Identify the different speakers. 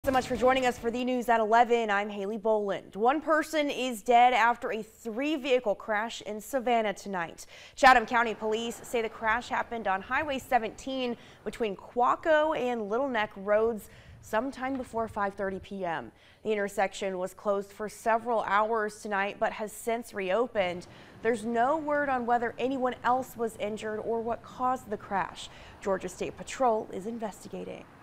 Speaker 1: So much for joining us for the news at 11. I'm Haley Boland. One person is dead after a three-vehicle crash in Savannah tonight. Chatham County Police say the crash happened on Highway 17 between Quacco and Little Neck roads sometime before 5:30 p.m. The intersection was closed for several hours tonight, but has since reopened. There's no word on whether anyone else was injured or what caused the crash. Georgia State Patrol is investigating.